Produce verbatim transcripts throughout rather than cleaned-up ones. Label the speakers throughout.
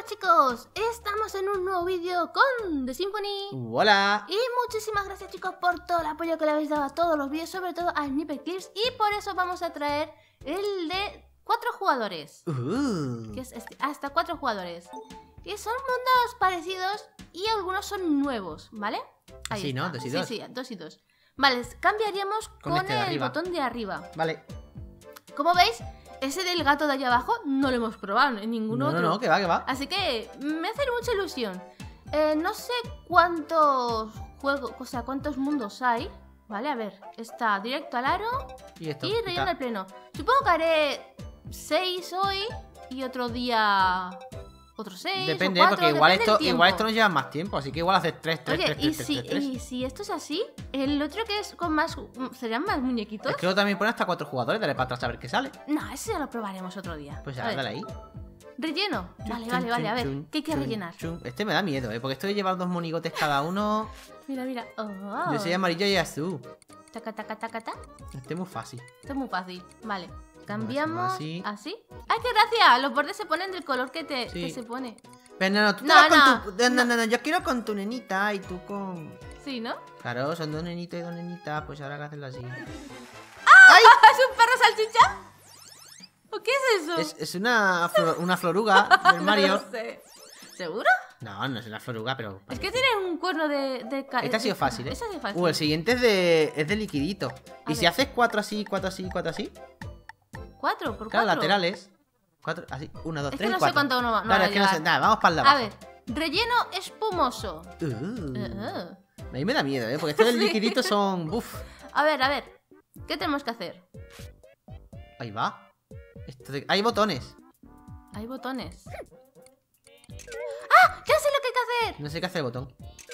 Speaker 1: Hola chicos, estamos en un nuevo vídeo con The Symphony.
Speaker 2: Hola.
Speaker 1: Y muchísimas gracias chicos por todo el apoyo que le habéis dado a todos los vídeos, sobre todo a Sniper Clips. Y por eso vamos a traer el de cuatro jugadores,
Speaker 2: Uh.
Speaker 1: que es este, hasta cuatro jugadores. Y son mundos parecidos y algunos son nuevos, ¿vale? Ahí
Speaker 2: Sí,
Speaker 1: está.
Speaker 2: ¿no? Dos y dos.
Speaker 1: Sí, sí, dos y dos. Vale, cambiaríamos con,
Speaker 2: Con este de
Speaker 1: el
Speaker 2: arriba.
Speaker 1: botón de arriba.
Speaker 2: Vale.
Speaker 1: Como veis, ese del gato de allá abajo no lo hemos probado en ningún
Speaker 2: No,
Speaker 1: otro.
Speaker 2: no, no, que va, que va.
Speaker 1: Así que me hace mucha ilusión. Eh, no sé cuántos juegos, o sea, cuántos mundos hay. Vale, a ver, está directo al aro
Speaker 2: Y esto.
Speaker 1: y relleno
Speaker 2: está.
Speaker 1: al pleno. Supongo que haré seis hoy y otro día otros seis.
Speaker 2: Depende,
Speaker 1: o cuatro,
Speaker 2: porque igual
Speaker 1: depende
Speaker 2: esto,
Speaker 1: del tiempo.
Speaker 2: igual esto nos lleva más tiempo, así que igual haces tres, tres,
Speaker 1: Oye,
Speaker 2: tres,
Speaker 1: y,
Speaker 2: tres,
Speaker 1: si,
Speaker 2: tres, tres,
Speaker 1: y si esto es así, el otro que es con más. ¿Serían más muñequitos?
Speaker 2: Es que luego también pone hasta cuatro jugadores, dale para atrás a ver qué sale.
Speaker 1: No, ese ya lo probaremos otro día.
Speaker 2: Pues
Speaker 1: A
Speaker 2: ya,
Speaker 1: ver,
Speaker 2: dale ahí.
Speaker 1: ¿Relleno? Vale,
Speaker 2: Chun,
Speaker 1: vale, vale, a ver,
Speaker 2: chun,
Speaker 1: ¿qué hay que
Speaker 2: chun,
Speaker 1: rellenar?
Speaker 2: chun. Este me da miedo, ¿eh? Porque esto de llevar dos monigotes cada uno.
Speaker 1: Mira, mira. Oh.
Speaker 2: Yo soy amarillo y azul.
Speaker 1: Taca, taca, taca, taca.
Speaker 2: Este es muy fácil.
Speaker 1: Esto es muy fácil. Vale. Cambiamos
Speaker 2: así.
Speaker 1: así. ¡Ay, qué gracia! Los bordes se ponen del color que, te,
Speaker 2: Sí.
Speaker 1: que se pone.
Speaker 2: Pero no, no, tú te
Speaker 1: No,
Speaker 2: vas con
Speaker 1: no,
Speaker 2: tu. No, no, no, no, yo quiero con tu nenita y tú con.
Speaker 1: Sí, ¿no?
Speaker 2: Claro, son dos nenitos y dos nenitas, pues ahora hay que hacerlo así.
Speaker 1: ¿Es un perro salchicha? ¿O qué es eso?
Speaker 2: Es, es una, flor- una floruga del Mario.
Speaker 1: No lo sé. ¿Seguro?
Speaker 2: No, no es una floruga, pero.
Speaker 1: Es que tiene un cuerno de... de ca-
Speaker 2: Este ha sido fácil, ¿eh?
Speaker 1: Este ha sido fácil.
Speaker 2: Uh, el siguiente es de, es de liquidito.
Speaker 1: A
Speaker 2: Y si
Speaker 1: ver.
Speaker 2: haces cuatro así, cuatro así, cuatro así.
Speaker 1: ¿Cuatro? ¿Por
Speaker 2: Claro,
Speaker 1: cuatro?
Speaker 2: laterales. Cuatro, así. Uno, dos,
Speaker 1: Es que
Speaker 2: tres,
Speaker 1: no sé
Speaker 2: cuatro.
Speaker 1: cuánto no va- no
Speaker 2: Claro,
Speaker 1: va a
Speaker 2: es que no sé.
Speaker 1: llegar.
Speaker 2: Nada, vamos para el de
Speaker 1: A
Speaker 2: abajo.
Speaker 1: ver. Relleno espumoso.
Speaker 2: Uh,
Speaker 1: Uh.
Speaker 2: A mí me da miedo, ¿eh? Porque estos del
Speaker 1: Sí.
Speaker 2: liquidito son. Buf.
Speaker 1: A ver, a ver. ¿Qué tenemos que hacer?
Speaker 2: Ahí va. Esto de- Hay botones.
Speaker 1: Hay botones. ¡Ah! ¡Ya sé lo que hay que hacer!
Speaker 2: No sé qué hace el botón.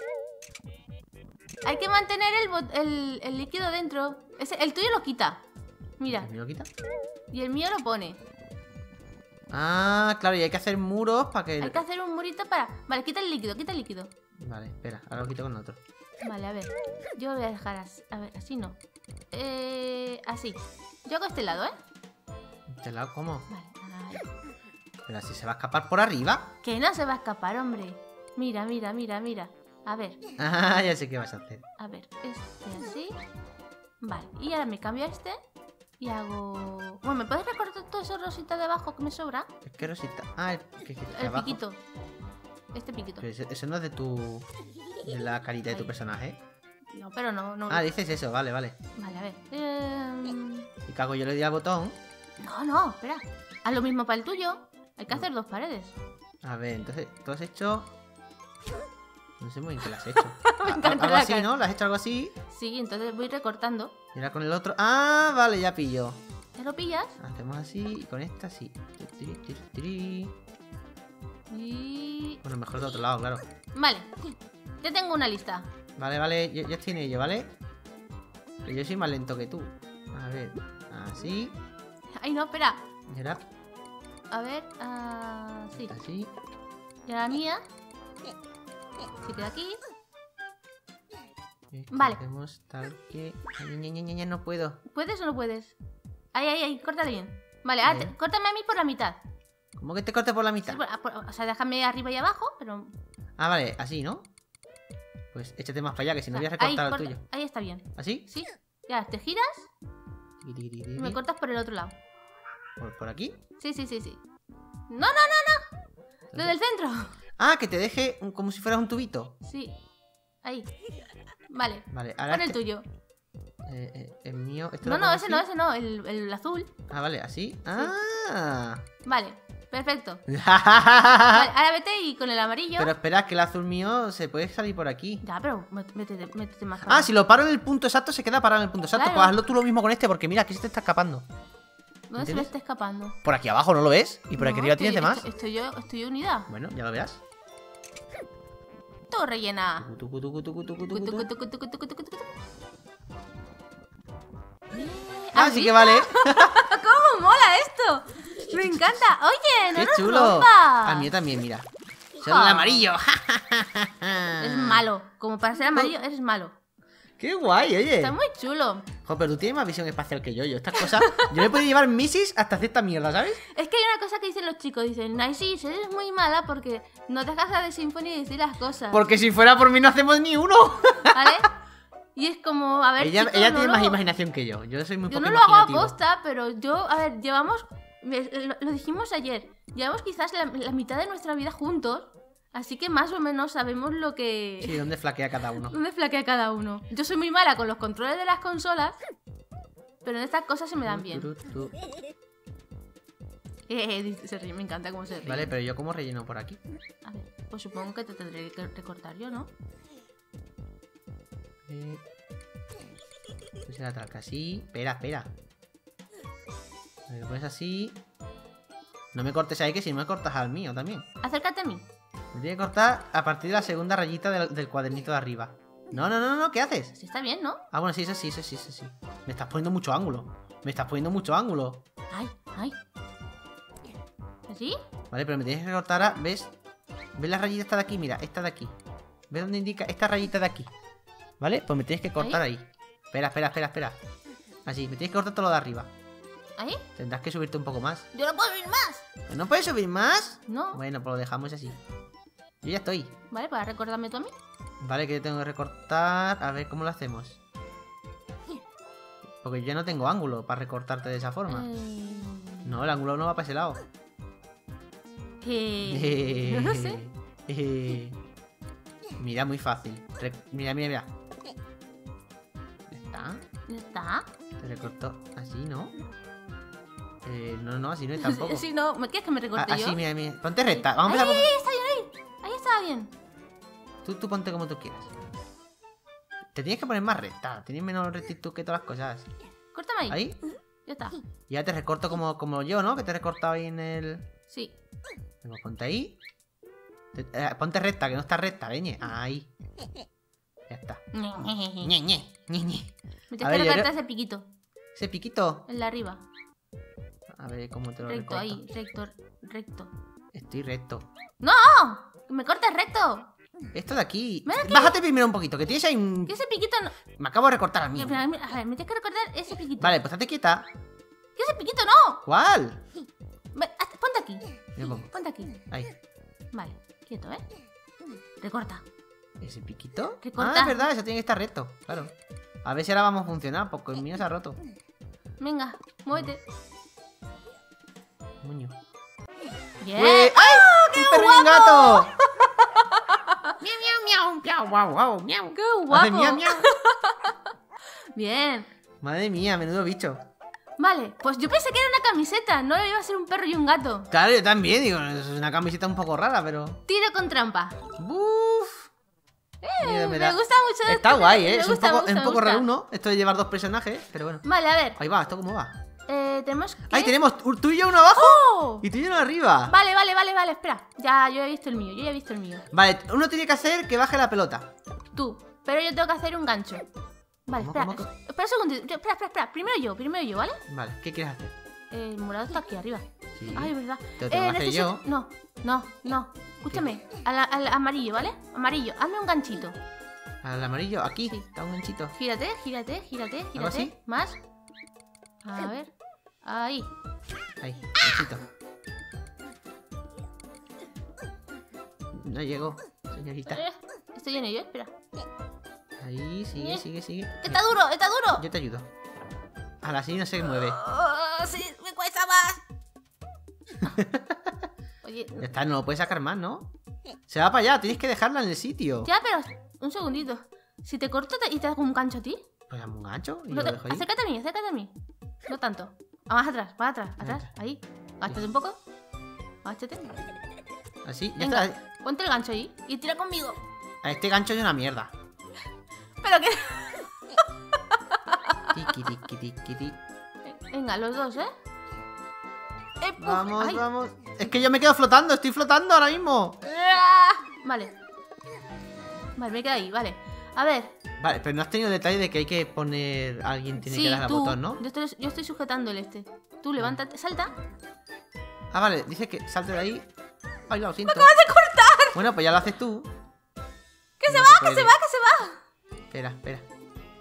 Speaker 1: Hay que mantener el, bot- el, el líquido dentro. Ese, el tuyo lo quita. Mira.
Speaker 2: ¿Me lo quita?
Speaker 1: Y el mío lo pone.
Speaker 2: Ah, claro, y hay que hacer muros para que.
Speaker 1: Hay que hacer un murito para... Vale, quita el líquido, quita el líquido.
Speaker 2: Vale, espera, ahora lo quito con otro.
Speaker 1: Vale, a ver. Yo lo voy a dejar así. A ver, así no. Eh, así. Yo hago este lado, ¿eh?
Speaker 2: ¿Este lado cómo?
Speaker 1: Vale. Ahí.
Speaker 2: Pero así se va a escapar por arriba.
Speaker 1: Que no se va a escapar, hombre. Mira, mira, mira, mira. A ver,
Speaker 2: Ah, ya sé qué vas a hacer.
Speaker 1: a ver. Este así. Vale. Y ahora me cambio a este. Y hago... Bueno, ¿me puedes recortar todo ese rosita de abajo que me sobra?
Speaker 2: Es que Rosita. Ah, el, que, que-
Speaker 1: El
Speaker 2: abajo.
Speaker 1: piquito. Este piquito.
Speaker 2: Pero ese, ese no es de tu. De la carita de tu
Speaker 1: Ahí.
Speaker 2: personaje.
Speaker 1: No, pero no, no.
Speaker 2: Ah, dices eso, vale, vale.
Speaker 1: Vale, a ver. Eh...
Speaker 2: Y cago, yo le di al botón.
Speaker 1: No, no, espera. Haz lo mismo para el tuyo. Hay que hacer dos paredes.
Speaker 2: A ver, entonces, ¿tú has hecho? No sé muy bien qué le has hecho.
Speaker 1: Me
Speaker 2: A- a-
Speaker 1: encanta
Speaker 2: algo
Speaker 1: la
Speaker 2: así,
Speaker 1: cara.
Speaker 2: ¿no? ¿Le has hecho algo así?
Speaker 1: Sí, entonces voy recortando.
Speaker 2: Y ahora con el otro. Ah, vale, ya pillo.
Speaker 1: ¿Te lo pillas?
Speaker 2: Hacemos así y con esta sí. Tiri, tiri, tiri.
Speaker 1: Y...
Speaker 2: Bueno, mejor de otro lado, claro.
Speaker 1: Vale. Ya tengo una lista.
Speaker 2: Vale, vale, yo, yo estoy en ello, ¿vale? Pero yo soy más lento que tú. A ver, así. Pues
Speaker 1: Ay, no, espera.
Speaker 2: Y ahora,
Speaker 1: A ver, ah, sí.
Speaker 2: así.
Speaker 1: Y ahora la mía. Se queda aquí.
Speaker 2: Y
Speaker 1: Vale.
Speaker 2: Hacemos tal que. Ay, ña, ña, ña, ña, no puedo.
Speaker 1: ¿Puedes o no puedes? Ahí, ahí, ahí. Córtale bien. Vale, ahora
Speaker 2: Ahí.
Speaker 1: te- córtame a mí por la mitad.
Speaker 2: ¿Cómo que te corte por la
Speaker 1: Sí,
Speaker 2: mitad?
Speaker 1: por- por- o sea, déjame arriba y abajo, pero...
Speaker 2: Ah, vale, así, ¿no? Pues échate más para allá, que si no voy a
Speaker 1: ahí,
Speaker 2: recortar el
Speaker 1: corta-
Speaker 2: tuyo.
Speaker 1: ahí está bien.
Speaker 2: ¿Así?
Speaker 1: Sí. Ya, te giras
Speaker 2: Tiri, tiri,
Speaker 1: y
Speaker 2: tiri.
Speaker 1: me cortas por el otro lado.
Speaker 2: ¿Por, por aquí?
Speaker 1: Sí, sí, sí, sí. No, no, no, no. Lo del centro.
Speaker 2: Ah, que te deje un- como si fueras un tubito.
Speaker 1: Sí. Ahí. Vale.
Speaker 2: Vale, ahora.
Speaker 1: Pon el
Speaker 2: este-
Speaker 1: tuyo.
Speaker 2: eh, eh, el mío. ¿este
Speaker 1: No,
Speaker 2: lo
Speaker 1: no,
Speaker 2: pongo
Speaker 1: ese
Speaker 2: así?
Speaker 1: no, ese no. El, el azul.
Speaker 2: Ah, vale, así. Ah.
Speaker 1: Vale. Perfecto. Vale, ahora vete y con el amarillo.
Speaker 2: Pero espera, que el azul mío se puede salir por aquí.
Speaker 1: Ya, pero mét- métete, métete más para
Speaker 2: Ah, si lo paro en el punto exacto, se queda parado en el punto exacto.
Speaker 1: Claro.
Speaker 2: Pues hazlo tú lo mismo con este, porque mira, aquí se te está escapando.
Speaker 1: ¿Dónde se
Speaker 2: ¿entiendes?
Speaker 1: le está escapando?
Speaker 2: Por aquí abajo, ¿no lo ves? Y por aquí
Speaker 1: No,
Speaker 2: arriba
Speaker 1: estoy-
Speaker 2: tienes de más.
Speaker 1: Estoy, estoy yo, estoy yo unida.
Speaker 2: Bueno, ya lo verás.
Speaker 1: Todo rellena.
Speaker 2: Tucu, tucu, tucu, tucu, tucu,
Speaker 1: Tucu,
Speaker 2: tucu.
Speaker 1: tucu, tucu, tucu, tucu, tucu.
Speaker 2: Ah,
Speaker 1: ¿Has
Speaker 2: sí que
Speaker 1: visto?
Speaker 2: vale.
Speaker 1: ¡Cómo mola esto! ¡Me encanta! ¡Oye, no
Speaker 2: ¡Qué
Speaker 1: nos
Speaker 2: chulo!
Speaker 1: rompas!
Speaker 2: Al mío también, mira. Soy
Speaker 1: Ah.
Speaker 2: el amarillo.
Speaker 1: Es malo. Como para ser amarillo, eres malo.
Speaker 2: ¡Qué guay, oye!
Speaker 1: Está muy chulo.
Speaker 2: Jo, pero tú tienes más visión espacial que yo. Yo estas cosas... Yo me puedo llevar misis hasta hacer esta mierda, ¿sabes?
Speaker 1: Es que hay una cosa que dicen los chicos. Dicen, Niceys, eres muy mala porque no te dejas de Symphony y decir las cosas.
Speaker 2: Porque si fuera por mí no hacemos ni uno.
Speaker 1: ¿Vale? Y es como, a ver,
Speaker 2: Ella,
Speaker 1: chicos,
Speaker 2: ella
Speaker 1: no
Speaker 2: tiene
Speaker 1: lo-
Speaker 2: más imaginación que yo. Yo soy muy
Speaker 1: Yo
Speaker 2: poco
Speaker 1: no lo hago a
Speaker 2: imaginativo.
Speaker 1: posta, pero yo, a ver, llevamos, lo, lo dijimos ayer, llevamos quizás la, la mitad de nuestra vida juntos, así que más o menos sabemos lo que...
Speaker 2: Sí, dónde flaquea cada uno.
Speaker 1: dónde flaquea cada uno. Yo soy muy mala con los controles de las consolas, pero en estas cosas se me dan bien.
Speaker 2: Tu, tu, tu.
Speaker 1: Eh, dice- se ríe, me encanta cómo se ríe.
Speaker 2: Vale, pero yo como relleno por aquí.
Speaker 1: A ver, pues supongo que te tendré que recortar yo, ¿no?
Speaker 2: Eh... Pues la talca así. Espera, espera. Me lo pones así. No me cortes ahí, que si no me cortas al mío también.
Speaker 1: Acércate a mí.
Speaker 2: Me tiene que cortar a partir de la segunda rayita del, del cuadernito de arriba. No, no, no, no, ¿qué haces?
Speaker 1: Sí, está bien, ¿no?
Speaker 2: Ah, bueno, sí, eso sí, eso sí, eso sí. Me estás poniendo mucho ángulo. Me estás poniendo mucho ángulo.
Speaker 1: Ay, ay. ¿Así?
Speaker 2: Vale, pero me tienes que cortar a... ¿Ves? ¿Ves la rayita esta de aquí? Mira, esta de aquí. ¿Ves dónde indica esta rayita de aquí? ¿Vale? Pues me tienes que cortar ahí. Espera, espera, espera, espera. Así, me tienes que cortar todo lo de arriba.
Speaker 1: ¿Ahí?
Speaker 2: Tendrás que subirte un poco más.
Speaker 1: Yo no puedo ir más.
Speaker 2: ¿No puedes subir más?
Speaker 1: No.
Speaker 2: Bueno, pues lo dejamos así. Yo ya estoy.
Speaker 1: Vale, para recordarme tú a mí.
Speaker 2: Vale, que yo tengo que recortar. A ver, ¿cómo lo hacemos? Porque yo no tengo ángulo para recortarte de esa forma.
Speaker 1: Eh...
Speaker 2: No, el ángulo no va para ese lado.
Speaker 1: Eh... No lo sé.
Speaker 2: Eh, Mira, muy fácil. Re- Mira, mira, mira. Ya está.
Speaker 1: ¿Ya está?
Speaker 2: Te recorto así, ¿no? Eh, no, no, así no es tampoco.
Speaker 1: Si no, ¿me quieres que me
Speaker 2: Ah,
Speaker 1: recorte
Speaker 2: así,
Speaker 1: yo?
Speaker 2: mira, mira. Ponte recta. Vamos
Speaker 1: Ahí,
Speaker 2: a empezar
Speaker 1: ahí,
Speaker 2: por...
Speaker 1: ahí, está bien, ahí. Ahí estaba bien.
Speaker 2: Tú, tú ponte como tú quieras. Te tienes que poner más recta. Tienes menos rectitud que todas las cosas.
Speaker 1: Córtame ahí.
Speaker 2: Ahí.
Speaker 1: Ya está.
Speaker 2: Y ya te recorto como, como yo, ¿no? Que te he recortado ahí en el...
Speaker 1: Sí.
Speaker 2: Venga, ponte ahí. Te- eh, ponte recta, que no está recta, leñe. Ahí. Ya está.
Speaker 1: Me
Speaker 2: Ñe, ñe, ñe, ñe.
Speaker 1: tienes
Speaker 2: A
Speaker 1: que
Speaker 2: ver, yo
Speaker 1: recortar
Speaker 2: creo-
Speaker 1: ese piquito.
Speaker 2: Ese piquito.
Speaker 1: El de arriba.
Speaker 2: A ver cómo te lo
Speaker 1: Recto,
Speaker 2: recorto.
Speaker 1: ahí. Recto, recto.
Speaker 2: Estoy recto.
Speaker 1: ¡No! ¡Que me cortes recto!
Speaker 2: Esto de aquí.
Speaker 1: Ven aquí.
Speaker 2: Bájate primero un poquito, que tienes ahí un...
Speaker 1: Que ese piquito no...
Speaker 2: Me acabo de recortar a mí.
Speaker 1: A ver, a ver, me tienes que recortar ese piquito.
Speaker 2: Vale, pues estate quieta.
Speaker 1: Que ese piquito no.
Speaker 2: ¿Cuál?
Speaker 1: Ve, haz- ponte aquí.
Speaker 2: Yo pongo.
Speaker 1: Ponte aquí.
Speaker 2: Ahí.
Speaker 1: Vale, quieto, ¿eh? Recorta.
Speaker 2: ¿Ese piquito?
Speaker 1: Recorta.
Speaker 2: Ah, es verdad, eso tiene que estar recto. Claro. A ver si ahora vamos a funcionar, porque el mío se ha roto.
Speaker 1: Venga, muévete.
Speaker 2: Muño.
Speaker 1: Bien.
Speaker 2: ¡Eh! ¡Ay! ¡Un perro y un gato! ¡Miau, miau, miau! ¡Miau, guau, guau! ¡Miau!
Speaker 1: ¡Qué
Speaker 2: Hace
Speaker 1: guapo!
Speaker 2: miau, miau.
Speaker 1: Bien.
Speaker 2: Madre mía, menudo bicho.
Speaker 1: Vale, pues yo pensé que era una camiseta, no iba a ser un perro y un gato.
Speaker 2: Claro, yo también, digo, es una camiseta un poco rara, pero...
Speaker 1: Tiro con trampa.
Speaker 2: ¡Buf! Mira,
Speaker 1: Me
Speaker 2: da-
Speaker 1: gusta mucho.
Speaker 2: Está
Speaker 1: esto,
Speaker 2: guay,
Speaker 1: me
Speaker 2: ¿eh? Es un
Speaker 1: gusta, me
Speaker 2: poco,
Speaker 1: gusta,
Speaker 2: es un
Speaker 1: me
Speaker 2: poco
Speaker 1: gusta.
Speaker 2: raro uno, esto de llevar dos personajes, pero bueno.
Speaker 1: Vale, a ver.
Speaker 2: Ahí va, ¿esto cómo va?
Speaker 1: Eh, tenemos que...
Speaker 2: Ahí tenemos tú y yo uno abajo
Speaker 1: ¡Oh!
Speaker 2: y tú y yo uno arriba.
Speaker 1: Vale, vale, vale, vale, espera. Ya, yo he visto el mío, yo ya he visto el mío.
Speaker 2: Vale, uno tiene que hacer que baje la pelota.
Speaker 1: Tú, pero yo tengo que hacer un gancho. Vale,
Speaker 2: ¿Cómo,
Speaker 1: espera,
Speaker 2: cómo, cómo?
Speaker 1: espera un segundito. Espera, espera, espera. Primero yo, primero yo, ¿vale?
Speaker 2: Vale, ¿qué quieres hacer?
Speaker 1: Eh, el morado está aquí arriba.
Speaker 2: Sí.
Speaker 1: Ay, verdad.
Speaker 2: Te lo tengo que hacer
Speaker 1: necesito-
Speaker 2: yo.
Speaker 1: No, no, no. Escúchame, al, al amarillo, ¿vale? Amarillo, hazme un ganchito.
Speaker 2: Al amarillo, aquí,
Speaker 1: Sí.
Speaker 2: está un ganchito.
Speaker 1: Gírate, gírate, gírate, gírate.
Speaker 2: así?
Speaker 1: Más. A ver. Ahí.
Speaker 2: Ahí, ganchito. No llegó, señorita.
Speaker 1: Eh, estoy en ello, espera.
Speaker 2: Ahí, sigue, sigue, sigue.
Speaker 1: ¡Está duro, está duro!
Speaker 2: Yo te ayudo. A la sí no se mueve.
Speaker 1: Oh, sí, me cuesta más. Oye,
Speaker 2: Ya está, no lo puedes sacar más, ¿no? Se va para allá, tienes que dejarla en el sitio.
Speaker 1: ya, pero un segundito. Si te corto te- y te hago un gancho a ti.
Speaker 2: Pues dame un gancho y
Speaker 1: No
Speaker 2: lo
Speaker 1: te-
Speaker 2: dejo ahí.
Speaker 1: acércate a mí, acércate a mí. No tanto. Ah, más atrás, más atrás, atrás, ahí. Agáchate un poco. Agáchate.
Speaker 2: Así, ya
Speaker 1: Venga,
Speaker 2: está.
Speaker 1: ponte el gancho ahí y tira conmigo.
Speaker 2: A este gancho es una mierda.
Speaker 1: Pero que...
Speaker 2: Tiki, tiki, tiki, tiki.
Speaker 1: Venga, los dos, ¿eh? Eh, puf,
Speaker 2: Vamos,
Speaker 1: ay.
Speaker 2: vamos. Es que yo me quedo flotando, estoy flotando ahora mismo.
Speaker 1: Ah, Vale. Vale, me quedo ahí, vale. A ver.
Speaker 2: Vale, pero no has tenido el detalle de que hay que poner. Alguien tiene
Speaker 1: Sí,
Speaker 2: que dar al
Speaker 1: tú.
Speaker 2: botón, ¿no?
Speaker 1: Yo estoy, yo estoy sujetando el este. Tú levántate, salta.
Speaker 2: Ah, vale, dice que salte de ahí. Ay, lo siento.
Speaker 1: ¡Acabas de cortar!
Speaker 2: Bueno, pues ya lo haces tú.
Speaker 1: ¡Que se
Speaker 2: No
Speaker 1: va,
Speaker 2: se
Speaker 1: que
Speaker 2: puede.
Speaker 1: se va, que se va!
Speaker 2: Espera, espera.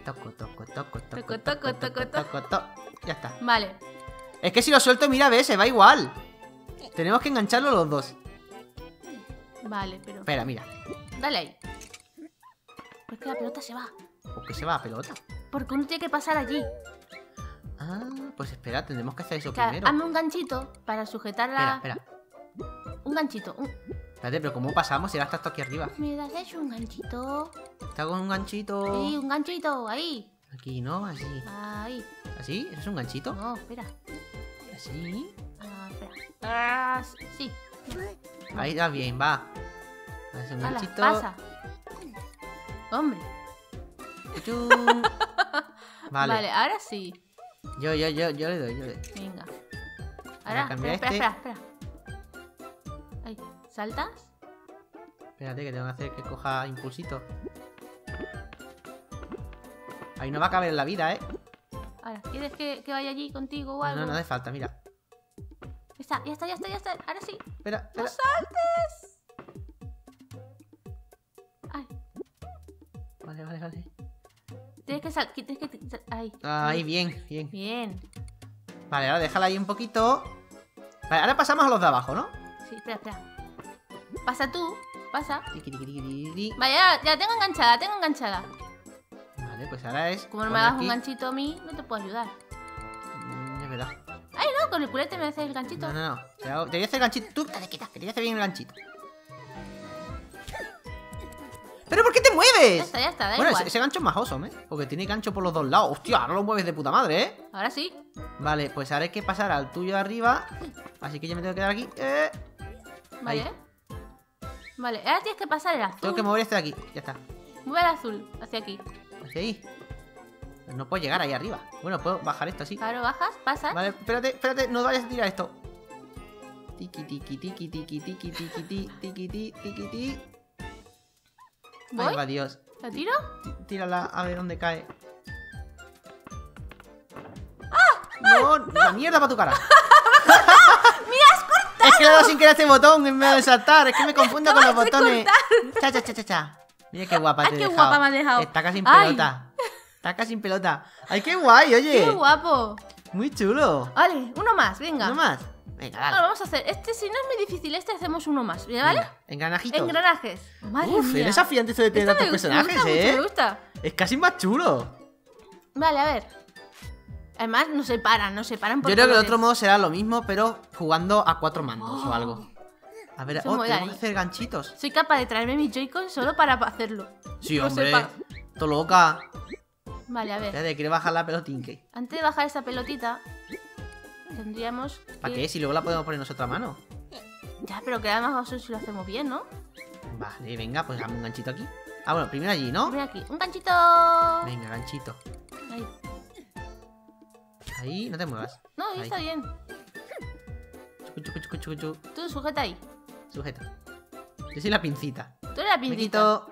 Speaker 2: Toco, toco, toco, toco,
Speaker 1: Toco,
Speaker 2: toco,
Speaker 1: toco,
Speaker 2: toco, toco, toco. Ya está.
Speaker 1: Vale.
Speaker 2: Es que si lo suelto, mira, ves, se va igual. Tenemos que engancharlo los dos.
Speaker 1: Vale, pero...
Speaker 2: Espera, mira.
Speaker 1: Dale ahí. ¿Por qué la pelota se va?
Speaker 2: ¿Por qué se va la pelota?
Speaker 1: Porque uno tiene que pasar allí.
Speaker 2: Ah, pues espera, tendremos que hacer eso
Speaker 1: O sea,
Speaker 2: primero.
Speaker 1: hazme un ganchito para sujetar la...
Speaker 2: Espera, espera.
Speaker 1: Un ganchito. Un...
Speaker 2: Espérate, pero ¿cómo pasamos si ahora está esto aquí arriba?
Speaker 1: ¿Me das eso? Un ganchito.
Speaker 2: Está con un ganchito.
Speaker 1: Sí, un ganchito. Ahí.
Speaker 2: Aquí, ¿no? Así.
Speaker 1: Ahí.
Speaker 2: ¿Así? ¿Eso es un ganchito?
Speaker 1: No, espera.
Speaker 2: Así.
Speaker 1: Ah, espera. Ah, sí.
Speaker 2: Ahí está bien, va. Es un
Speaker 1: Hala,
Speaker 2: ganchito.
Speaker 1: pasa. Hombre.
Speaker 2: Chuchum. Vale.
Speaker 1: Vale, ahora sí.
Speaker 2: Yo, yo, yo, yo le doy, yo le doy.
Speaker 1: Venga.
Speaker 2: Voy a
Speaker 1: Ahora,
Speaker 2: cambiar
Speaker 1: espera,
Speaker 2: este.
Speaker 1: espera, espera, espera. Ahí. ¿Saltas?
Speaker 2: Espérate que tengo que hacer que coja impulsito. Ahí no va a caber en la vida, ¿eh?
Speaker 1: Ahora, ¿quieres que, que vaya allí contigo o
Speaker 2: No,
Speaker 1: algo?
Speaker 2: no, no hace falta, mira.
Speaker 1: Ya está, ya está, ya está, ya está. Ahora sí.
Speaker 2: Espera,
Speaker 1: ¡No
Speaker 2: espera.
Speaker 1: saltes! Ay,
Speaker 2: Vale, vale, vale.
Speaker 1: tienes que saltar. Tienes que... sal- Ahí.
Speaker 2: Ahí, bien, bien.
Speaker 1: Bien.
Speaker 2: Vale, ahora déjala ahí un poquito. Vale, ahora pasamos a los de abajo, ¿no?
Speaker 1: Sí, espera, espera. Pasa tú. Pasa.
Speaker 2: Tiqui, tiqui, tiqui, tiqui, tiqui.
Speaker 1: Vale, ya, ya tengo enganchada, tengo enganchada.
Speaker 2: Vale, pues ahora es.
Speaker 1: Como no me
Speaker 2: poner
Speaker 1: hagas
Speaker 2: aquí.
Speaker 1: un ganchito a mí, no te puedo ayudar.
Speaker 2: Mm, es verdad.
Speaker 1: Ay, no, con el culete me haces el ganchito.
Speaker 2: No, no, no. Te, hago- te voy a hacer ganchito. Tú, te quitas, que te voy a hacer bien el ganchito. ¿Pero por qué te
Speaker 1: Ya
Speaker 2: mueves?
Speaker 1: está, ya está, da
Speaker 2: Bueno,
Speaker 1: igual.
Speaker 2: ese, ese gancho es más awesome, ¿eh? Porque tiene gancho por los dos lados. Hostia, ahora lo mueves de puta madre, ¿eh?
Speaker 1: Ahora sí.
Speaker 2: Vale, pues ahora hay que pasar al tuyo de arriba. Así que yo me tengo que quedar aquí. Eh.
Speaker 1: Vale.
Speaker 2: Ahí.
Speaker 1: Vale, ahora tienes que pasar el azul.
Speaker 2: Tengo que mover este de aquí. Ya está.
Speaker 1: Mueve el azul hacia aquí.
Speaker 2: Hacia ahí. Pues no puedo llegar ahí arriba. Bueno, puedo bajar esto así.
Speaker 1: Claro, bajas, pasas.
Speaker 2: Vale, espérate, espérate, no vayas a tirar esto. Tiki tiki tiki tiki tiki tiki tiki tiki tiki tiki tiki.
Speaker 1: ¿Voy?
Speaker 2: Ay, va Dios.
Speaker 1: ¿La tiro?
Speaker 2: Tí- Tírala a ver dónde cae. No, la mierda para tu cara. Es que le he dado sin querer este botón en vez de saltar. Es que me confundo con los
Speaker 1: Acabas de
Speaker 2: botones. Cha, cha, cha, cha, cha. Mira qué guapa
Speaker 1: Ay,
Speaker 2: te he
Speaker 1: qué
Speaker 2: dejado.
Speaker 1: guapa me has dejado.
Speaker 2: Está casi sin
Speaker 1: Ay.
Speaker 2: pelota. Está casi sin pelota. Ay, qué guay, oye.
Speaker 1: ¡Qué guapo!
Speaker 2: Muy chulo.
Speaker 1: Vale, uno más, venga.
Speaker 2: ¿No más? Venga,
Speaker 1: Ahora
Speaker 2: dale.
Speaker 1: vamos a hacer. Este, si no es muy difícil, este hacemos uno más, ¿vale?
Speaker 2: Venga, engranajito.
Speaker 1: Engranajes. Madre
Speaker 2: Uf,
Speaker 1: mía.
Speaker 2: es desafiante eso de tener
Speaker 1: Esto
Speaker 2: tantos
Speaker 1: me gusta,
Speaker 2: personajes,
Speaker 1: me gusta
Speaker 2: ¿eh?
Speaker 1: mucho, me gusta.
Speaker 2: Es casi más chulo.
Speaker 1: Vale, a ver. Además, nos separan, nos separan por
Speaker 2: Yo creo que el
Speaker 1: colores.
Speaker 2: otro modo será lo mismo, pero jugando a cuatro mandos o algo. A ver,
Speaker 1: Eso
Speaker 2: oh,
Speaker 1: molaría.
Speaker 2: tenemos que hacer ganchitos.
Speaker 1: Soy capaz de traerme mi Joy-Con solo para hacerlo.
Speaker 2: Sí,
Speaker 1: Lo
Speaker 2: hombre.
Speaker 1: sepa.
Speaker 2: Todo loca.
Speaker 1: Vale, a ver.
Speaker 2: Espérate, quiere bajar la pelotinque.
Speaker 1: Antes de bajar esa pelotita, tendríamos que...
Speaker 2: ¿Para qué? Si luego la podemos poner nosotros a mano.
Speaker 1: Ya, pero queda más fácil si lo hacemos bien, ¿no?
Speaker 2: Vale, venga, pues dame un ganchito aquí. Ah, bueno, primero allí, ¿no?
Speaker 1: Mira aquí, un ganchito.
Speaker 2: Venga, ganchito.
Speaker 1: Ahí.
Speaker 2: Ahí, no te muevas.
Speaker 1: No, ahí
Speaker 2: Ahí.
Speaker 1: está bien.
Speaker 2: Chucu, chucu, chucu, chucu, chucu.
Speaker 1: Tú sujeta ahí.
Speaker 2: Sujeta. Yo soy la pincita.
Speaker 1: Tú eres la
Speaker 2: Me
Speaker 1: pincita.
Speaker 2: quito.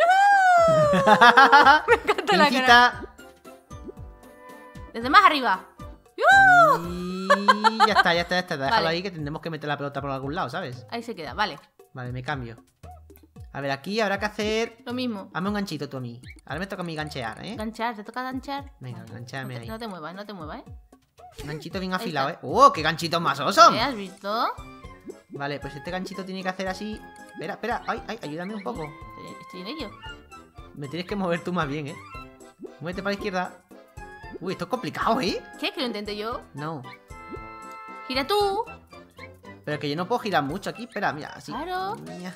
Speaker 1: Me encanta la cara.
Speaker 2: Pincita.
Speaker 1: Desde más arriba.
Speaker 2: Y ya está, ya está, ya está. Déjalo
Speaker 1: Vale.
Speaker 2: ahí que tendremos que meter la pelota por algún lado, ¿sabes?
Speaker 1: Ahí se queda, vale.
Speaker 2: Vale, me cambio. A ver, aquí habrá que hacer...
Speaker 1: Lo mismo.
Speaker 2: Hazme un ganchito tú a mí. Ahora me toca a mí ganchear, ¿eh?
Speaker 1: Ganchar, te toca ganchar.
Speaker 2: Venga,
Speaker 1: No
Speaker 2: gancharme
Speaker 1: te,
Speaker 2: ahí.
Speaker 1: no te muevas, no te muevas, ¿eh?
Speaker 2: Un ganchito bien
Speaker 1: Ahí
Speaker 2: afilado, ¿eh?
Speaker 1: está.
Speaker 2: ¡Oh, qué ganchitos más
Speaker 1: ¿Eh?
Speaker 2: awesome!
Speaker 1: ¿Has visto?
Speaker 2: Vale, pues este ganchito tiene que hacer así... Espera, espera. Ay, ay, ayúdame un poco.
Speaker 1: Estoy, estoy en ello.
Speaker 2: Me tienes que mover tú más bien, ¿eh? Muévete para la izquierda. Uy, esto es complicado, ¿eh?
Speaker 1: ¿Qué? Que lo intenté yo.
Speaker 2: No.
Speaker 1: Gira tú.
Speaker 2: Pero que yo no puedo girar mucho aquí. Espera, mira, así.
Speaker 1: Claro.
Speaker 2: Mía.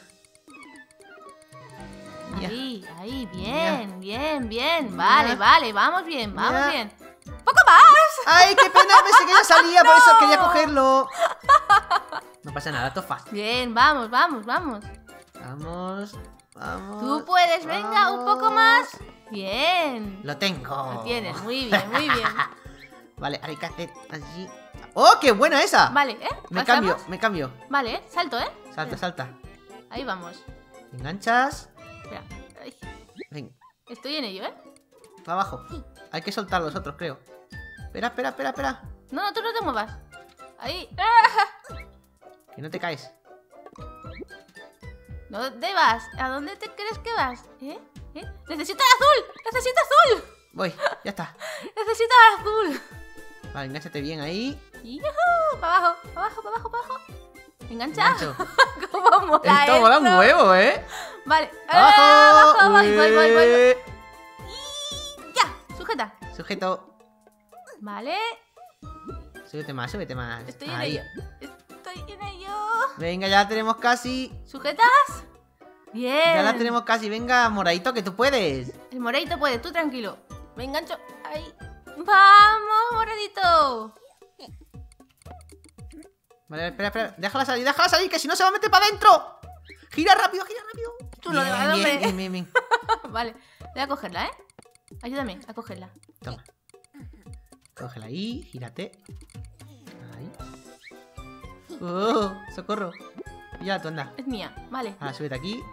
Speaker 2: Mía.
Speaker 1: Ahí, ahí, bien, bien, bien. Vale,
Speaker 2: Ya.
Speaker 1: vale, vamos bien, vamos
Speaker 2: Ya.
Speaker 1: bien. ¡Poco más!
Speaker 2: ¡Ay, qué pena! Pensé que ya salía, por eso quería cogerlo. No pasa nada, esto es fácil.
Speaker 1: Bien, vamos, vamos, vamos.
Speaker 2: Vamos, vamos.
Speaker 1: Tú puedes, venga, un poco
Speaker 2: vamos.
Speaker 1: más. Bien.
Speaker 2: Lo tengo.
Speaker 1: Lo tienes, muy bien, muy bien.
Speaker 2: Vale, hay que hacer así. ¡Oh, qué buena esa!
Speaker 1: Vale, ¿eh?
Speaker 2: Me
Speaker 1: ¿Pasamos?
Speaker 2: cambio, me cambio.
Speaker 1: Vale, ¿eh? Salto, ¿eh?
Speaker 2: Salta, salta.
Speaker 1: Ahí vamos.
Speaker 2: Enganchas.
Speaker 1: Espera. Ay,
Speaker 2: Ven,
Speaker 1: estoy en ello, ¿eh?
Speaker 2: para abajo. Hay que soltar los otros, creo. Espera, espera, espera, espera.
Speaker 1: No, no, tú no te muevas. Ahí. ¡Ah!
Speaker 2: Que no te caes.
Speaker 1: ¿Dónde vas? ¿A dónde te crees que vas? ¿Eh? ¿Eh? ¡Necesito el azul! ¡Necesito azul!
Speaker 2: voy, ya está.
Speaker 1: Necesito el azul.
Speaker 2: Vale, enganchate bien ahí.
Speaker 1: ¡Yujú! Para abajo, para abajo, para abajo, para abajo. ¿Engancha?
Speaker 2: Engancho.
Speaker 1: ¿Cómo mola
Speaker 2: Esto mola un
Speaker 1: esto?
Speaker 2: huevo, ¿eh?
Speaker 1: Vale.
Speaker 2: ¡Abajo!
Speaker 1: ¡Eh, abajo! Voy, voy, voy, voy.
Speaker 2: Ué.
Speaker 1: Y ya, sujeta.
Speaker 2: Sujeto.
Speaker 1: Vale.
Speaker 2: Súbete más, súbete más.
Speaker 1: Estoy en
Speaker 2: Ahí.
Speaker 1: ello. Estoy en ello.
Speaker 2: Venga, ya la tenemos casi.
Speaker 1: ¿Sujetas? Bien.
Speaker 2: Ya la tenemos casi. Venga, moradito, que tú puedes.
Speaker 1: El moradito puede, tú tranquilo. Me engancho. Ahí. ¡Vamos, moradito!
Speaker 2: Vale, espera, espera. Déjala salir, déjala salir, que si no se va a meter para adentro. Gira rápido, gira rápido.
Speaker 1: Tú lo
Speaker 2: Bien,
Speaker 1: demás,
Speaker 2: bien,
Speaker 1: hombre.
Speaker 2: bien, bien, bien.
Speaker 1: Vale, voy a cogerla, ¿eh? Ayúdame a cogerla.
Speaker 2: Toma. Cógela ahí, gírate. Ahí. ¡Oh! ¡Socorro! Ya, tú anda.
Speaker 1: Es mía, vale.
Speaker 2: Ahora súbete aquí.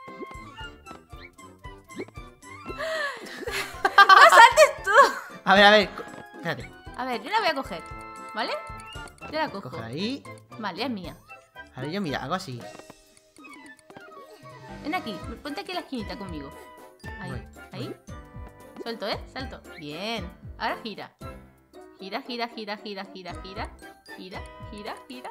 Speaker 1: ¡No saltes tú!
Speaker 2: A ver, a ver. co- Espérate.
Speaker 1: A ver, yo la voy a coger, ¿vale? Yo la cojo.
Speaker 2: Cógela ahí.
Speaker 1: Vale, es mía.
Speaker 2: Ahora yo, mira, hago así.
Speaker 1: Ven aquí, ponte aquí en la esquinita conmigo. Ahí,
Speaker 2: Voy,
Speaker 1: ahí. Suelto, ¿eh? Salto. Bien. Ahora gira. Gira, gira, gira, gira, gira, gira. Gira, gira, gira.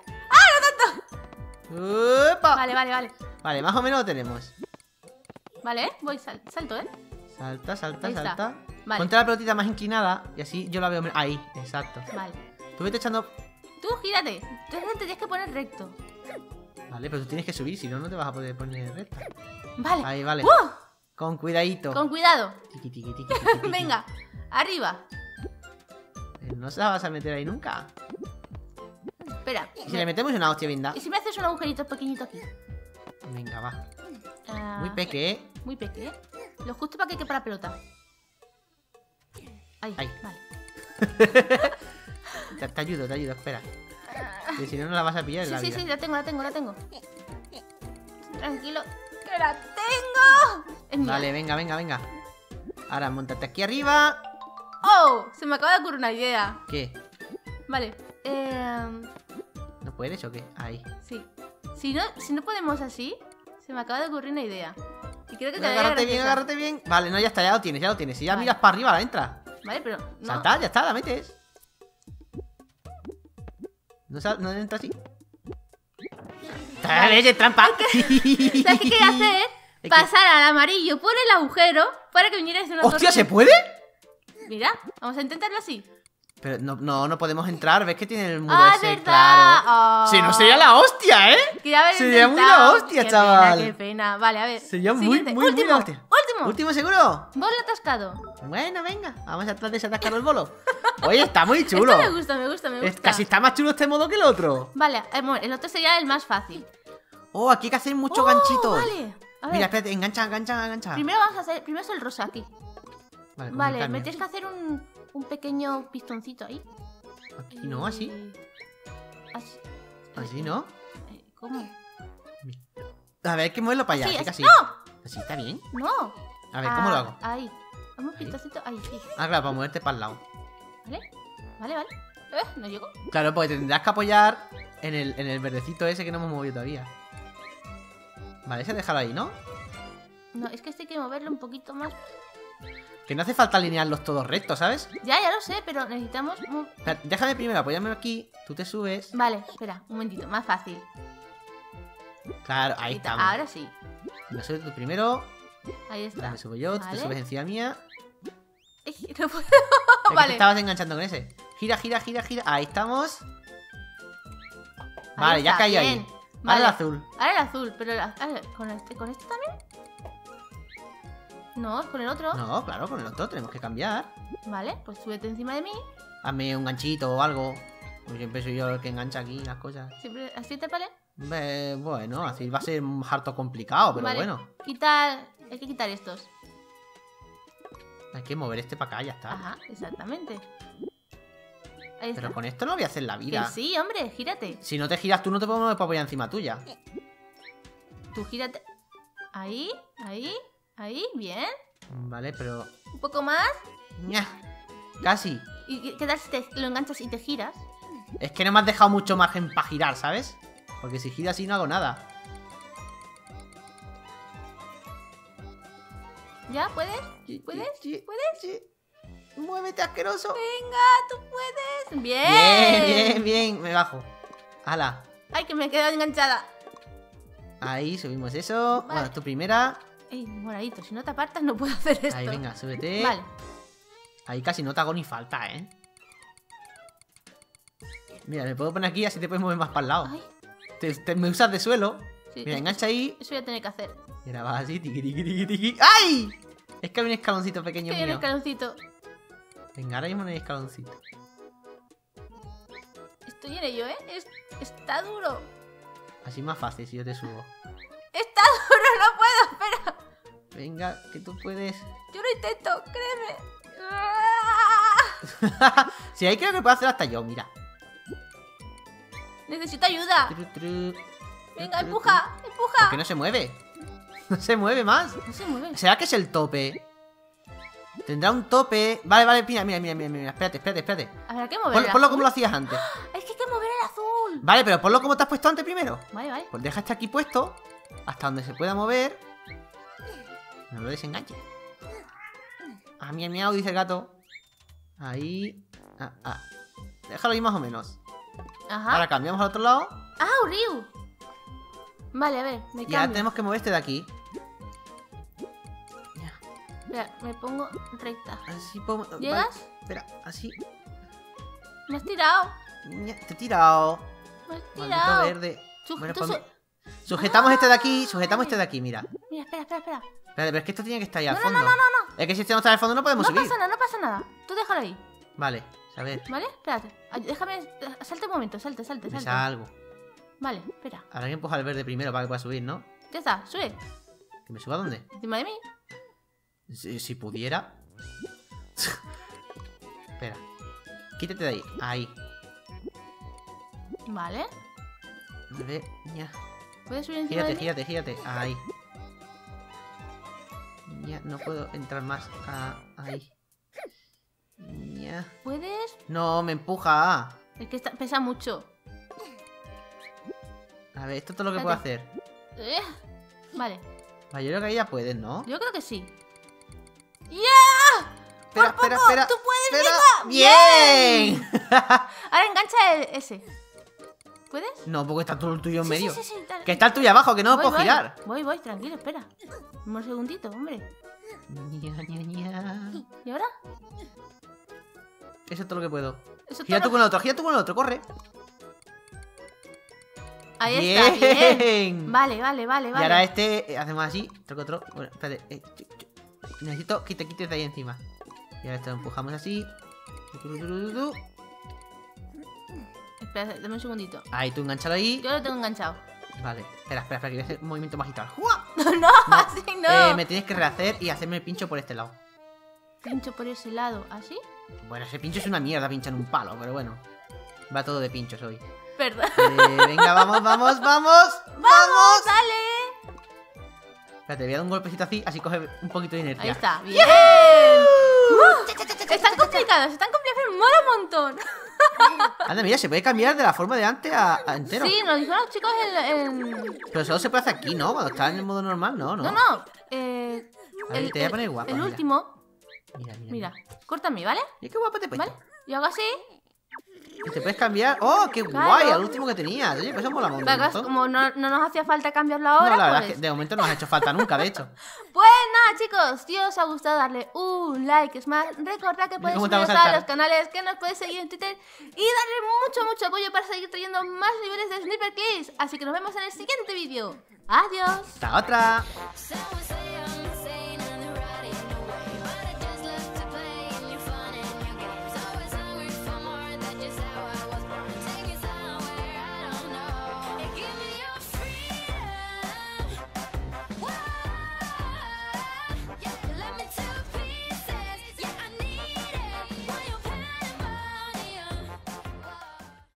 Speaker 2: ¡Upa!
Speaker 1: Vale, vale, vale.
Speaker 2: Vale, más o menos lo tenemos.
Speaker 1: Vale, ¿eh? Voy, sal- salto, ¿eh?
Speaker 2: Salta, salta,
Speaker 1: Ahí está.
Speaker 2: salta.
Speaker 1: Vale.
Speaker 2: Ponte la pelotita más inclinada y así yo la veo. me- Ahí, exacto.
Speaker 1: Vale.
Speaker 2: Tú vete echando.
Speaker 1: Tú gírate. Tú te tienes que poner recto.
Speaker 2: Vale, pero tú tienes que subir, si no, no te vas a poder poner recta.
Speaker 1: Vale.
Speaker 2: Ahí, vale.
Speaker 1: ¡Uh!
Speaker 2: Con cuidadito.
Speaker 1: Con cuidado.
Speaker 2: Tiqui, tiqui, tiqui, tiqui, tiqui.
Speaker 1: Venga, arriba.
Speaker 2: Eh, No se la vas a meter ahí nunca.
Speaker 1: Espera.
Speaker 2: Y si le metemos una hostia vinda.
Speaker 1: ¿Y si me haces un agujerito pequeñito aquí?
Speaker 2: Venga, va.
Speaker 1: Ah,
Speaker 2: Muy peque, ¿eh?
Speaker 1: Muy pequeño. Lo justo para que quepa la pelota. Ahí,
Speaker 2: Ahí.
Speaker 1: vale.
Speaker 2: Te, te ayudo, te ayudo, espera. Que si no, no la vas a pillar en
Speaker 1: Sí,
Speaker 2: la
Speaker 1: sí,
Speaker 2: vida.
Speaker 1: sí, la tengo, la tengo, la tengo. Tranquilo. ¡Que la tengo! Es mía.
Speaker 2: Vale, venga, venga, venga. Ahora, montate aquí arriba.
Speaker 1: ¡Oh! Se me acaba de ocurrir una idea.
Speaker 2: ¿Qué?
Speaker 1: Vale. Eh,
Speaker 2: ¿No puedes o qué? Ahí.
Speaker 1: sí. Si no, si no podemos así, se me acaba de ocurrir una idea. Y creo que quedaría
Speaker 2: Agárrate bien,
Speaker 1: graciosa.
Speaker 2: agárrate bien. Vale, no, ya está, ya lo tienes, ya lo tienes. Si ya
Speaker 1: Vale.
Speaker 2: miras para arriba, la entra.
Speaker 1: Vale, pero no.
Speaker 2: Salta, ya está, la metes. ¿No, sal- no entra así?
Speaker 1: Vale.
Speaker 2: ¡Vale, trampa!
Speaker 1: ¿Sabes qué quería hacer?
Speaker 2: Es que-
Speaker 1: Pasar al amarillo por el agujero para que vinieras de una
Speaker 2: ¡Hostia,
Speaker 1: torre.
Speaker 2: se puede!
Speaker 1: Mira, vamos a intentarlo así.
Speaker 2: Pero no, no, no podemos entrar, ves que tiene el muro
Speaker 1: ¡Ah,
Speaker 2: ese,
Speaker 1: verdad!
Speaker 2: claro.
Speaker 1: Oh.
Speaker 2: Si no sería la hostia, ¿eh?
Speaker 1: Quería haber
Speaker 2: Sería muy
Speaker 1: intentado.
Speaker 2: la hostia,
Speaker 1: Qué
Speaker 2: chaval.
Speaker 1: Pena, qué pena. Vale, a ver.
Speaker 2: Sería muy,
Speaker 1: Siguiente.
Speaker 2: muy, muy
Speaker 1: último,
Speaker 2: la hostia.
Speaker 1: Último.
Speaker 2: ¿Último seguro?
Speaker 1: Bolo atascado.
Speaker 2: Bueno, venga, vamos a tratar de desatascar el bolo. Oye, está muy chulo.
Speaker 1: Esto me gusta, me gusta, me
Speaker 2: Es-
Speaker 1: gusta.
Speaker 2: casi está más chulo este modo que el otro.
Speaker 1: Vale, eh, bueno, el otro sería el más fácil.
Speaker 2: Oh, aquí hay que hacer muchos
Speaker 1: Oh,
Speaker 2: ganchitos.
Speaker 1: Vale. A ver,
Speaker 2: Mira, espérate, engancha, engancha, engancha.
Speaker 1: primero vamos a hacer. Primero es el rosa aquí.
Speaker 2: Vale, pues
Speaker 1: Vale,
Speaker 2: el
Speaker 1: me
Speaker 2: cambio.
Speaker 1: tienes que hacer un, un pequeño pistoncito ahí.
Speaker 2: Aquí no, así.
Speaker 1: Eh, Así.
Speaker 2: Así, ¿no?
Speaker 1: Eh, ¿Cómo?
Speaker 2: A ver, hay que moverlo para allá,
Speaker 1: Sí,
Speaker 2: así,
Speaker 1: así.
Speaker 2: casi.
Speaker 1: ¡No!
Speaker 2: Así, está bien.
Speaker 1: No.
Speaker 2: A ver, ¿cómo lo
Speaker 1: Ah,
Speaker 2: hago?
Speaker 1: Ahí. Hazme un pistoncito. Ahí, sí.
Speaker 2: Ah, claro, para moverte para el lado.
Speaker 1: Vale. Vale, vale. Eh, no llego.
Speaker 2: Claro, porque te tendrás que apoyar en el, en el verdecito ese que no hemos movido todavía. Vale, ese déjalo ahí, ¿no?
Speaker 1: No, es que este hay que moverlo un poquito más.
Speaker 2: Que no hace falta alinearlos todos rectos, ¿sabes?
Speaker 1: Ya, ya lo sé, pero necesitamos. un-
Speaker 2: Espera, déjame primero apoyarme aquí, tú te subes.
Speaker 1: Vale, espera, un momentito, más fácil.
Speaker 2: Claro, ahí
Speaker 1: Ahí está,
Speaker 2: estamos.
Speaker 1: ahora sí.
Speaker 2: Me subes tú primero,
Speaker 1: Ahí está.
Speaker 2: me subo yo, tú te
Speaker 1: Vale.
Speaker 2: subes encima mía.
Speaker 1: Ey, no puedo.
Speaker 2: Es que te
Speaker 1: Vale.
Speaker 2: estabas enganchando con ese. Gira, gira, gira, gira. Ahí estamos. Vale,
Speaker 1: Ahí
Speaker 2: ya
Speaker 1: está,
Speaker 2: cayó ahí.
Speaker 1: bien.
Speaker 2: Ahora
Speaker 1: Vale.
Speaker 2: el azul.
Speaker 1: Ahora el azul, pero el az- a ver, ¿con este, ¿con este también? No, es con el otro.
Speaker 2: No, claro, con el otro tenemos que cambiar.
Speaker 1: Vale, pues súbete encima de mí.
Speaker 2: Hazme un ganchito o algo. Porque siempre soy yo el que engancha aquí las cosas.
Speaker 1: Siempre, ¿así te vale?
Speaker 2: Ve, bueno, así va a ser un harto complicado, pero
Speaker 1: Vale.
Speaker 2: bueno.
Speaker 1: Quitar, hay que quitar estos.
Speaker 2: Hay que mover este para acá, ya está.
Speaker 1: Ajá, exactamente. Ahí está.
Speaker 2: Pero con esto no voy a hacer la vida.
Speaker 1: Que sí, hombre, gírate.
Speaker 2: Si no te giras tú, no te puedo mover para apoyar encima tuya.
Speaker 1: Tú gírate. Ahí, ahí, ahí, bien.
Speaker 2: Vale, pero...
Speaker 1: Un poco más.
Speaker 2: ¡Ña! Casi.
Speaker 1: Y qué tal si te lo enganchas y te giras.
Speaker 2: Es que no me has dejado mucho margen para girar, ¿sabes? Porque si gira así no hago nada.
Speaker 1: ¿Ya? ¿Puedes?
Speaker 2: Sí,
Speaker 1: ¿Puedes?
Speaker 2: sí,
Speaker 1: ¿Puedes?
Speaker 2: sí. Muévete, asqueroso.
Speaker 1: Venga, tú puedes. Bien.
Speaker 2: Bien, bien, bien. Me bajo. Hala.
Speaker 1: Ay, que me he quedado enganchada.
Speaker 2: Ahí, subimos eso.
Speaker 1: Vale.
Speaker 2: Bueno, tu primera.
Speaker 1: Ey, moradito, si no te apartas no puedo hacer esto.
Speaker 2: Ahí, venga, súbete.
Speaker 1: Vale.
Speaker 2: Ahí casi no te hago ni falta, ¿eh? Mira, me puedo poner aquí, así te puedes mover más para el lado.
Speaker 1: Ay,
Speaker 2: Te, te- me usas de suelo.
Speaker 1: sí,
Speaker 2: Mira,
Speaker 1: eso-
Speaker 2: engancha ahí.
Speaker 1: Eso voy a tener que hacer.
Speaker 2: Y ahora vas así, tiqui, tiqui, tiqui, tiqui. ¡Ay! Es que hay un escaloncito pequeño
Speaker 1: Que viene el
Speaker 2: mío.
Speaker 1: escaloncito.
Speaker 2: Venga, ahora mismo no hay escaloncito.
Speaker 1: Estoy en ello, ¿eh? Es- está duro.
Speaker 2: Así más fácil si yo te subo.
Speaker 1: Está duro, no puedo, espera.
Speaker 2: Venga, que tú puedes.
Speaker 1: Yo lo intento, créeme.
Speaker 2: Si ahí creo que puedo hacer hasta yo, mira.
Speaker 1: Necesito ayuda.
Speaker 2: Tru, tru.
Speaker 1: Venga,
Speaker 2: Tru, tru,
Speaker 1: empuja,
Speaker 2: tru.
Speaker 1: empuja.
Speaker 2: ¿Por qué no se mueve? No se mueve más.
Speaker 1: No se mueve.
Speaker 2: ¿Será que es el tope? Tendrá un tope. Vale, vale, mira, mira, mira, mira, mira. Espérate, espérate, espérate.
Speaker 1: A ver, hay que mover
Speaker 2: Pon-
Speaker 1: el
Speaker 2: ponlo
Speaker 1: azul.
Speaker 2: como lo hacías antes.
Speaker 1: Es que hay que mover el azul.
Speaker 2: Vale, pero ponlo como te has puesto antes primero.
Speaker 1: Vale, vale.
Speaker 2: Pues deja este aquí puesto hasta donde se pueda mover. No lo desenganche. Ah, miau, miau, dice el gato. Ahí. Ah, ah. Déjalo ahí más o menos.
Speaker 1: Ajá.
Speaker 2: Ahora cambiamos al otro lado.
Speaker 1: Ah, Ryu. Vale, a ver, me
Speaker 2: Y ahora
Speaker 1: cambio.
Speaker 2: tenemos que mover este de aquí. Ya,
Speaker 1: Espera, me pongo recta.
Speaker 2: así podemos. vale,
Speaker 1: ¿Llegas?
Speaker 2: espera, así.
Speaker 1: Me has tirado.
Speaker 2: Ya, te he tirado.
Speaker 1: Me has
Speaker 2: Maldito
Speaker 1: tirado.
Speaker 2: verde.
Speaker 1: Su-
Speaker 2: Bueno,
Speaker 1: tú
Speaker 2: pues
Speaker 1: su-
Speaker 2: mi- sujetamos este de aquí,
Speaker 1: Ah,
Speaker 2: sujetamos
Speaker 1: vale.
Speaker 2: este de aquí, mira.
Speaker 1: Mira, espera, espera, espera.
Speaker 2: Espérate, pero es que esto tiene que estar ahí al
Speaker 1: No, no,
Speaker 2: fondo.
Speaker 1: no, no, no, no.
Speaker 2: Es que si este no está al fondo no podemos
Speaker 1: No
Speaker 2: subir.
Speaker 1: pasa nada, no pasa nada. Tú déjalo ahí,
Speaker 2: Vale, a ver,
Speaker 1: ¿vale? Espérate. Ay, déjame. Salte un momento, salte, salte,
Speaker 2: me
Speaker 1: salte.
Speaker 2: salgo.
Speaker 1: Vale, espera.
Speaker 2: Habrá que empujar el verde primero para que pueda subir, ¿no?
Speaker 1: Ya está, sube.
Speaker 2: ¿Que me suba a dónde?
Speaker 1: Encima de mí.
Speaker 2: Si, si pudiera. Espera. Quítate de ahí. Ahí.
Speaker 1: Vale.
Speaker 2: A ver, ya.
Speaker 1: ¿Puedes subir encima
Speaker 2: Gírate,
Speaker 1: de mí?
Speaker 2: gírate, gírate. Ahí. Ya, no puedo entrar más. Ah, ahí. Ya.
Speaker 1: ¿Puedes?
Speaker 2: No, me empuja.
Speaker 1: Es que está- pesa mucho.
Speaker 2: A ver, esto es todo lo que puedo hacer.
Speaker 1: Eh. Vale,
Speaker 2: Vale, yo creo que ahí ya puedes, ¿no?
Speaker 1: yo creo que sí. ¡Ya!
Speaker 2: Espera,
Speaker 1: ¡Por
Speaker 2: espera,
Speaker 1: poco!
Speaker 2: espera.
Speaker 1: ¡Tú puedes,
Speaker 2: espera.
Speaker 1: venga!
Speaker 2: ¡Bien!
Speaker 1: Ahora engancha el- ese. ¿Puedes?
Speaker 2: No, porque está todo el tuyo en
Speaker 1: Sí,
Speaker 2: medio.
Speaker 1: sí, sí, sí, dale.
Speaker 2: Que está el tuyo abajo, que no lo
Speaker 1: Voy,
Speaker 2: puedo
Speaker 1: voy.
Speaker 2: girar.
Speaker 1: Voy, voy, tranquilo, espera. Un segundito, hombre.
Speaker 2: Ña, ña, ña.
Speaker 1: ¿Y ahora?
Speaker 2: Eso es todo lo que puedo.
Speaker 1: Eso
Speaker 2: Gira
Speaker 1: todo
Speaker 2: tú con el otro, gira tú con el otro, corre.
Speaker 1: Ahí está, bien.
Speaker 2: Bien.
Speaker 1: Vale, vale, vale,
Speaker 2: Y
Speaker 1: vale.
Speaker 2: ahora este, eh, hacemos así, otro, otro. Bueno, espérate. eh, chu, chu. Necesito que te quites de ahí encima. Y ahora esto lo empujamos así. Tu, tu, tu, tu, tu.
Speaker 1: Espera, dame un segundito.
Speaker 2: Ahí, tú enganchalo ahí.
Speaker 1: Yo lo tengo enganchado.
Speaker 2: Vale, espera, espera, espera, que voy a hacer un movimiento magital. ¡Jua!
Speaker 1: No, no,
Speaker 2: No.
Speaker 1: así no.
Speaker 2: Eh, me tienes que rehacer y hacerme el pincho por este lado.
Speaker 1: Pincho por ese lado, ¿así?
Speaker 2: Bueno, ese pincho es una mierda, pincha en un palo, pero bueno. Va todo de pinchos hoy.
Speaker 1: Perdón.
Speaker 2: Eh, venga, vamos, vamos, vamos. ¡Vamos!
Speaker 1: ¡Dale!
Speaker 2: Espérate, voy a dar un golpecito así, así coge un poquito de inercia.
Speaker 1: Ahí está, bien. Uh, están complicados, están complicados, pero mola un montón.
Speaker 2: Anda, mira, se puede cambiar de la forma de antes a, a entero.
Speaker 1: Sí, nos dijeron los chicos en... en-
Speaker 2: Pero solo se puede hacer aquí, ¿no? Cuando está en el modo normal, no, no.
Speaker 1: No, no. Eh,
Speaker 2: A ver, te voy a poner guapa,
Speaker 1: el
Speaker 2: mira.
Speaker 1: último,
Speaker 2: Mira, mira.
Speaker 1: mira, córtame, ¿vale?
Speaker 2: Mira qué guapo te he puesto.
Speaker 1: ¿Vale? Yo hago así.
Speaker 2: Y te puedes cambiar. ¡Oh, qué
Speaker 1: Claro.
Speaker 2: guay! Al último que tenías. Oye, pues eso mola un
Speaker 1: Pero
Speaker 2: montón.
Speaker 1: como no, no nos hacía falta cambiarlo
Speaker 2: No,
Speaker 1: ahora,
Speaker 2: la verdad
Speaker 1: pues...
Speaker 2: es que de momento no nos ha hecho falta nunca, de hecho.
Speaker 1: Pues nada, chicos, si os ha gustado darle un like, es más, recordad que podéis
Speaker 2: cómo te vamos a
Speaker 1: suscribiros a
Speaker 2: saltar.
Speaker 1: los canales, que nos podéis seguir en Twitter y darle mucho, mucho apoyo para seguir trayendo más niveles de Sniper Clips. Así que nos vemos en el siguiente vídeo. Adiós.
Speaker 2: Hasta otra.
Speaker 3: So